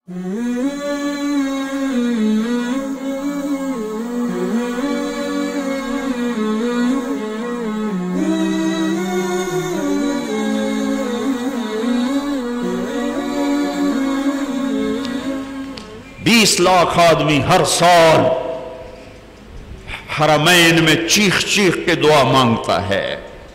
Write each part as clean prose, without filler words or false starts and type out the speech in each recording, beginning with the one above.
20 लाख आदमी हर साल हरमैन में चीख चीख के दुआ मांगता है।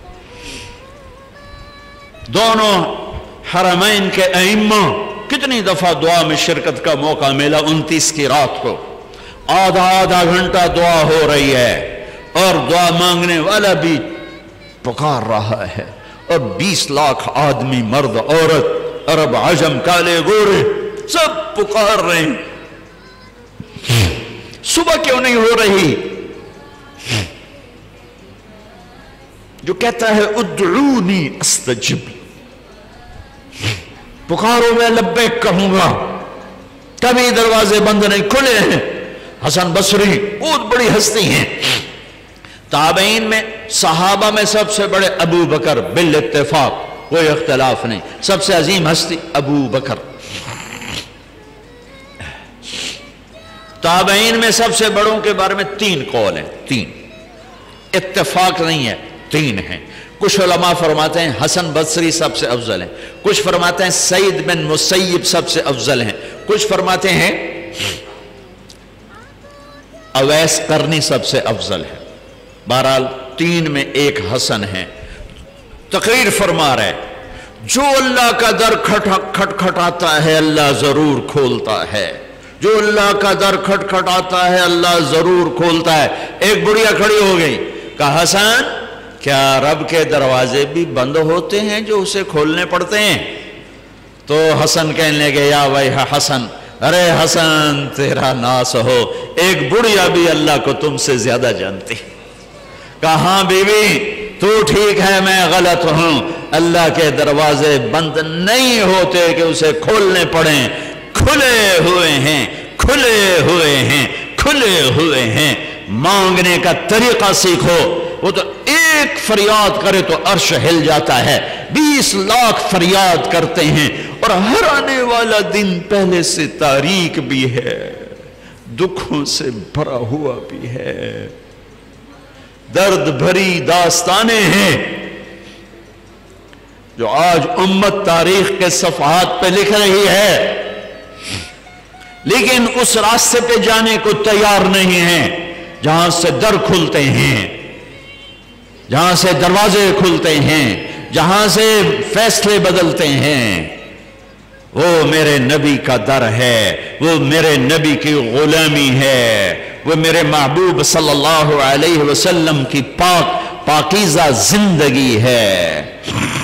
दोनों हरमैन के अइम्मा कितनी दफा दुआ में शिरकत का मौका मिला। 29 की रात को आधा आधा घंटा दुआ हो रही है और दुआ मांगने वाला भी पुकार रहा है और 20 लाख आदमी, मर्द, औरत, अरब, अजम, काले गोरे सब पुकार रहे हैं। सुबह क्यों नहीं हो रही? जो कहता है उद्दूनी अस्तजिब, पुकारो मैं लब्बैक कहूंगा, कभी दरवाजे बंद नहीं खुले हैं। हसन बसरी बहुत बड़ी हस्ती हैं। ताबईन में सहाबा में सबसे बड़े अबू बकर, बिल इत्तेफाक, कोई इख्तिलाफ नहीं, सबसे अजीम हस्ती अबू बकर। ताबईन में सबसे बड़ों के बारे में 3 कौल हैं, 3 इत्तेफाक नहीं है, 3 हैं। कुछ उलमा फरमाते हैं हसन बसरी सबसे अफजल हैं, कुछ फरमाते हैं सईद बिन मुसैयब सबसे अफजल हैं, कुछ फरमाते हैं अवैस करनी सबसे अफजल है। बहरहाल 3 में एक हसन है। तकरीर फरमा रहे, जो अल्लाह का दर खटखटाता है अल्लाह जरूर खोलता है, जो अल्लाह का दर खटखटाता है अल्लाह जरूर खोलता है। एक बुढ़िया खड़ी हो गई, कहा हसन क्या रब के दरवाजे भी बंद होते हैं जो उसे खोलने पड़ते हैं? तो हसन कहने लगे या भाई हसन, अरे हसन तेरा नास हो, एक बुढ़िया भी अल्लाह को तुमसे ज्यादा जानती। कहा बीवी तू ठीक है मैं गलत हूं, अल्लाह के दरवाजे बंद नहीं होते कि उसे खोलने पड़े, खुले हुए हैं, खुले हुए हैं, खुले हुए हैं। मांगने का तरीका सीखो। वो तो एक फरियाद करे तो अर्श हिल जाता है, 20 लाख फरियाद करते हैं और हर आने वाला दिन पहले से तारीख भी है, दुखों से भरा हुआ भी है, दर्द भरी दास्ताने हैं जो आज उम्मत तारीख के सफ़हात पे लिख रही है, लेकिन उस रास्ते पे जाने को तैयार नहीं है जहां से दर खुलते हैं, जहां से दरवाजे खुलते हैं, जहां से फैसले बदलते हैं। वो मेरे नबी का दर है, वो मेरे नबी की गुलामी है, वो मेरे महबूब सल्लल्लाहु अलैहि वसल्लम की पाकीज़ा जिंदगी है।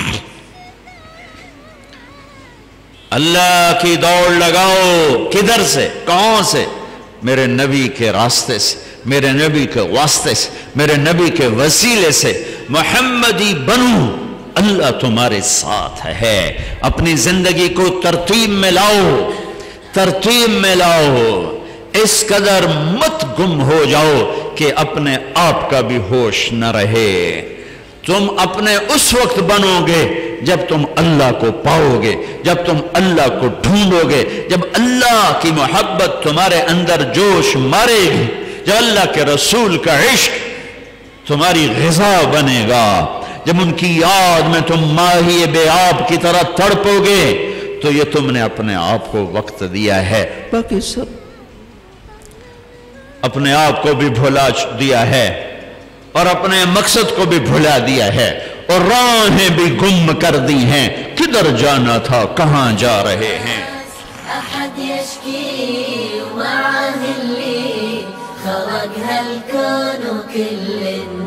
अल्लाह की दौड़ लगाओ, किधर से, कहां से? मेरे नबी के रास्ते से, मेरे नबी के वास्ते से, मेरे नबी के वसीले से मुहम्मदी बनो, अल्लाह तुम्हारे साथ है। अपनी जिंदगी को तरतीब में लाओ, तरतीब में लाओ। इस कदर मत गुम हो जाओ कि अपने आप का भी होश न रहे। तुम अपने उस वक्त बनोगे जब तुम अल्लाह को पाओगे, जब तुम अल्लाह को ढूंढोगे, जब अल्लाह की मोहब्बत तुम्हारे अंदर जोश मारेगी, जब अल्लाह के रसूल का इश्क तुम्हारी ग़िज़ा बनेगा, जब उनकी याद में तुम माही बेआब की तरह तड़पोगे, तो ये तुमने अपने आप को वक्त दिया है। बाकी सब अपने आप को भी भुला दिया है और अपने मकसद को भी भुला दिया है और राहें भी गुम कर दी हैं। किधर जाना था, कहां जा रहे हैं? خلق هالكون وكل